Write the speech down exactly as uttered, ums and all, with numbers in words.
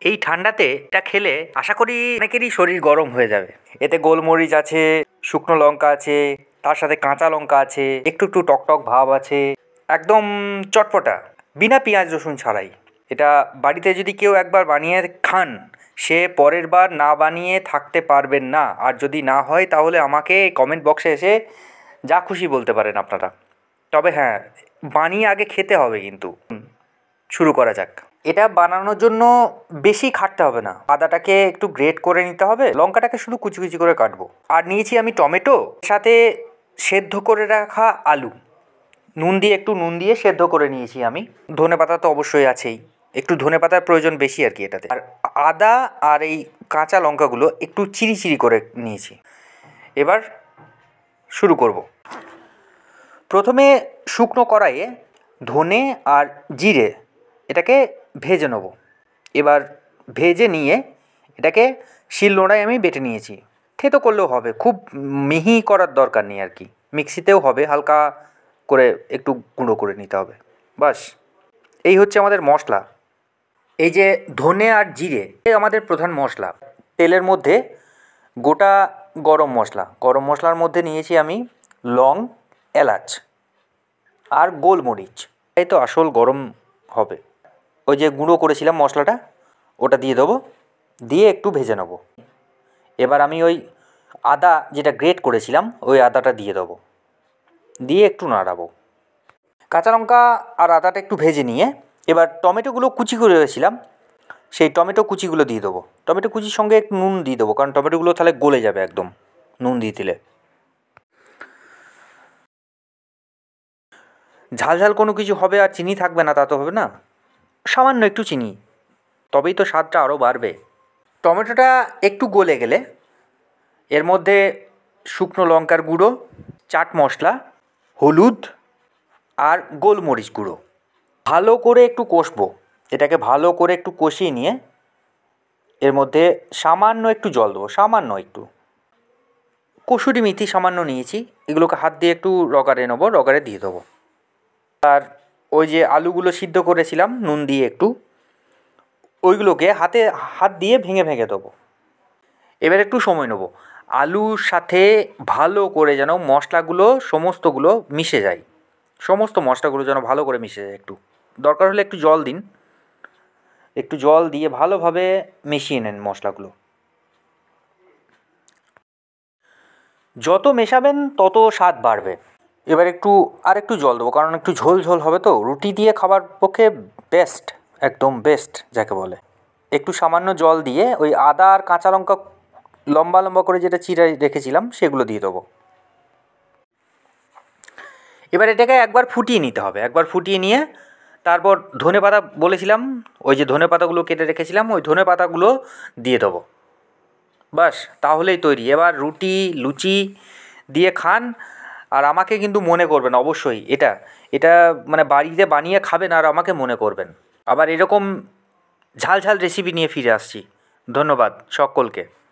এই ঠান্ডাতে এটা খেলে আশা করি অনেকেরই শরীর গরম হয়ে যাবে। এতে গোলমরিচ আছে, শুকনো লঙ্কা আছে, তার সাথে কাঁচা লঙ্কা আছে, একটু একটু টকটক ভাব আছে, একদম চটপটা, বিনা পেঁয়াজ রসুন ছাড়াই। এটা বাড়িতে যদি কেউ একবার বানিয়ে খান, সে পরের বার না বানিয়ে থাকতে পারবেন না। আর যদি না হয় তাহলে আমাকে কমেন্ট বক্সে এসে যা খুশি বলতে পারেন আপনারা। তবে হ্যাঁ, বানিয়ে আগে খেতে হবে কিন্তু। শুরু করা যাক। এটা বানানোর জন্য বেশি খাটতে হবে না। আদাটাকে একটু গ্রেট করে নিতে হবে, লঙ্কাটাকে শুধু কুচি কুচি করে কাটবো। আর নিয়েছি আমি টমেটো, সাথে সেদ্ধ করে রাখা আলু, নুন দিয়ে একটু নুন দিয়ে সেদ্ধ করে নিয়েছি আমি। ধনেপাতা তো অবশ্যই আছেই, একটু ধনেপাতার প্রয়োজন বেশি আর কি এটাতে। আর আদা আর এই কাঁচা লঙ্কাগুলো একটু চিরি চিরি করে নিয়েছি। এবার শুরু করব। প্রথমে শুকনো কড়াইয়ে ধনে আর জিরে এটাকে ভেজে নেব। এবার ভেজে নিয়ে এটাকে শিলনোড়ায় আমি বেটে নিয়েছি। থেতো করলেও হবে, খুব মিহি করার দরকার নেই আর কি। মিক্সিতেও হবে, হালকা করে একটু গুঁড়ো করে নিতে হবে, বাস। এই হচ্ছে আমাদের মশলা। এই যে ধনে আর জিরে আমাদের প্রধান মশলা। তেলের মধ্যে গোটা গরম মশলা, গরম মশলার মধ্যে নিয়েছি আমি লং, এলাচ আর গোলমরিচ। এই তো আসল গরম হবে। ওই যে গুঁড়ো করেছিলাম মশলাটা, ওটা দিয়ে দেবো, দিয়ে একটু ভেজে নেব। এবার আমি ওই আদা যেটা গ্রেট করেছিলাম ওই আদাটা দিয়ে দেবো, দিয়ে একটু নাড়াবো। কাঁচা লঙ্কা আর আদাটা একটু ভেজে নিয়ে এবার টমেটোগুলো কুচি করে রেখেছিলাম, সেই টমেটো কুচিগুলো দিয়ে দেবো। টমেটো কুচির সঙ্গে একটু নুন দিয়ে দেবো, কারণ টমেটোগুলো তাহলে গলে যাবে একদম নুন দিয়ে দিলে। ঝাল ঝাল কোনো কিছু হবে আর চিনি থাকবে না তা তো হবে না, সামান্য একটু চিনি, তবেই তো স্বাদটা আরও বাড়বে। টমেটোটা একটু গলে গেলে এর মধ্যে শুকনো লঙ্কার গুঁড়ো, চাট মশলা, হলুদ আর গোলমরিচ গুঁড়ো ভালো করে একটু কষবো। এটাকে ভালো করে একটু কষিয়ে নিয়ে এর মধ্যে সামান্য একটু জল দেবো, সামান্য একটু। কসুরি মেথি সামান্য নিয়েছি, এগুলোকে হাত দিয়ে একটু রগারে নেবো, রগারে দিয়ে দেবো। আর ওই যে আলুগুলো সিদ্ধ করেছিলাম নুন দিয়ে একটু, ওইগুলোকে হাতে হাত দিয়ে ভেঙে ভেঙে দেবো। এবার একটু সময় নেবো, আলুর সাথে ভালো করে যেন মশলাগুলো সমস্তগুলো মিশে যায়, সমস্ত মশলাগুলো যেন ভালো করে মিশে যায়। একটু দরকার হলে একটু জল দিন, একটু জল দিয়ে ভালোভাবে মিশিয়ে নেন মশলাগুলো। যত মেশাবেন তত স্বাদ বাড়বে। এবার একটু আর একটু জল দেবো, কারণ একটু ঝোল ঝোল হবে তো, রুটি দিয়ে খাবার পক্ষে বেস্ট, একদম বেস্ট যাকে বলে। একটু সামান্য জল দিয়ে ওই আদা আর কাঁচা লঙ্কা লম্বা লম্বা করে যেটা চিড়ে রেখেছিলাম সেগুলো দিয়ে দেবো। এবার এটাকে একবার ফুটিয়ে নিতে হবে, একবার ফুটিয়ে নিয়ে তারপর ধনে পাতা বলেছিলাম, ওই যে ধনে পাতাগুলো কেটে রেখেছিলাম ওই ধনে পাতাগুলো দিয়ে দেবো, বাস তাহলেই তৈরি। এবার রুটি লুচি দিয়ে খান, আর আমাকে কিন্তু মনে করবেন অবশ্যই। এটা এটা মানে বাড়িতে বানিয়ে খাবেন আর আমাকে মনে করবেন। আবার এরকম ঝাল ঝাল রেসিপি নিয়ে ফিরে আসছি। ধন্যবাদ সকলকে।